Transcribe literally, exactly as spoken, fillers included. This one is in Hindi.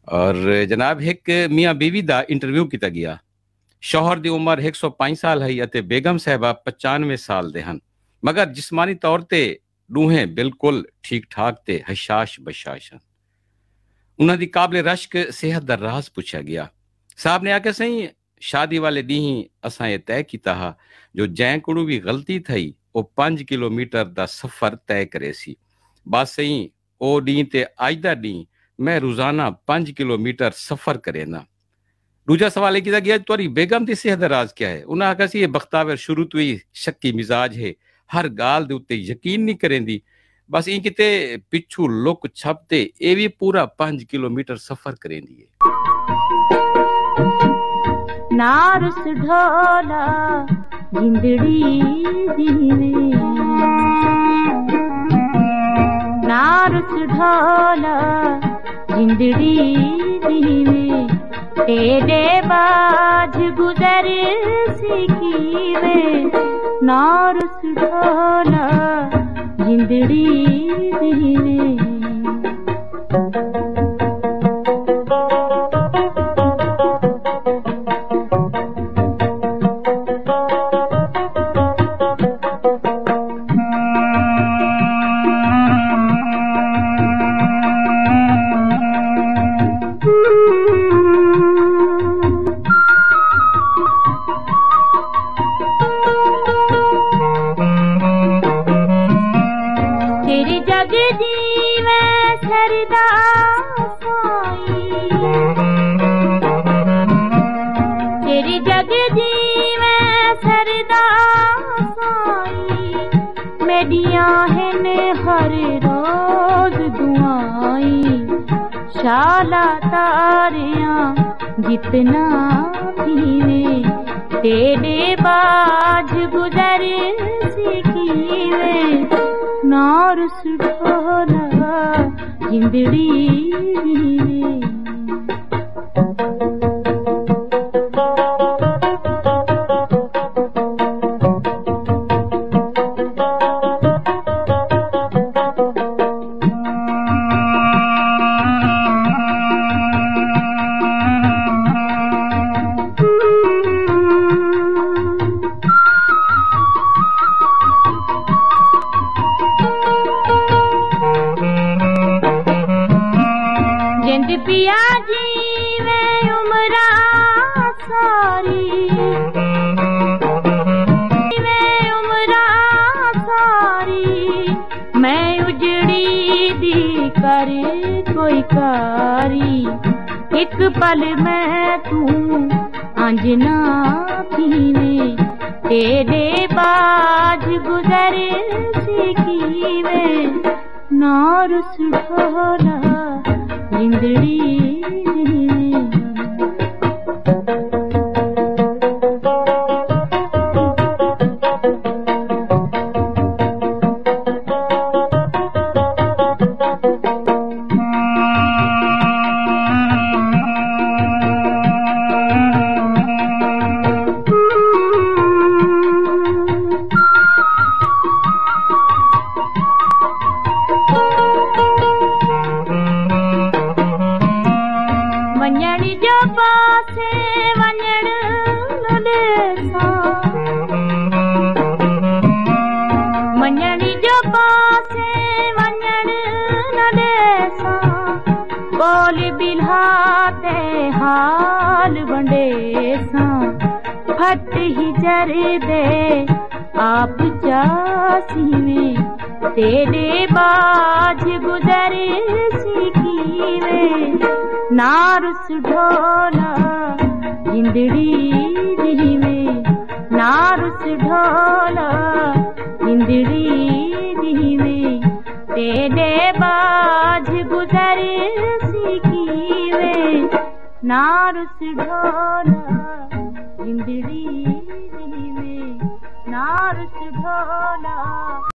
और जनाब एक मियाँ बीवी दा इंटरव्यू किया गया। शौहर दी उम्र एक सौ पाँच साल है अते बेगम साहबा पचानवे साल दे हन, मगर जिस्मानी तौर ते दूहें बिल्कुल ठीक ठाक ते हशाश बशाश हन। उन्हां दी काबिल रश्क सेहत दा राज पूछा गया। साहब ने आख्या सही शादी वाले दी ही असां ये तय किया हा जो जै कोड़ू भी गलती थई वो पांच किलोमीटर दा सफर तय करे सी। बस सही ओ डी ते अज दा डी मैं रोजाना पांच किलोमीटर सफर करे ना। दूजा सवाल किया गया तुम्हारी बेगम की सेहत दा राज क्या है। उन्हें आखा सी ये बख्तावर शुरू तो ही शक्की मिजाज है, हर गाल दे उत्ते यकीन नहीं करेंदी, बस ई किते पिछू लुक छपते ए भी पूरा पांच किलोमीटर सफर करेंदी है। नारस ढोला जिंदड़ी दीवे, नारस ढोला जिंदड़ी दीवे, तेरे बाज गुजर सीखीवे। नारस ढोला जिंदड़ी दीवे। तेरे जग जीवे सरदा साई, तेरे जग जीवे सरदा साई, मेडिया हैं हर रोज दुआई। शाला तारियां जितना पीवे, तेरे बाज गुजर सीखीवे। नारस ढोला जिंदड़ी दीवे। जिंद पिया जीवे उमरा सारी, जीवे उमरा सारी, मैं उजड़ी दी कर कोई कारी। एक पल मैं तू अंजना पीवे, तेरे बाज गुजर सीखीवे। नारस ढोला जिंदड़ी दीवे। वञण जो पासे वञण न ॾेसां, वञण जो पासे वञण न ॾेसां, बोल बिल्हा ते हाल वंडेसां। फट ही जर दे आप चासी में, तेरे बाज गुजर सीखीवे। नारस ढोला जिंदड़ी दीवे। नारस ढोला जिंदड़ी दीवे, तेरे बाज गुजर सीखीवे। नारस ढोला जिंदड़ी दीवे। नारस ढोला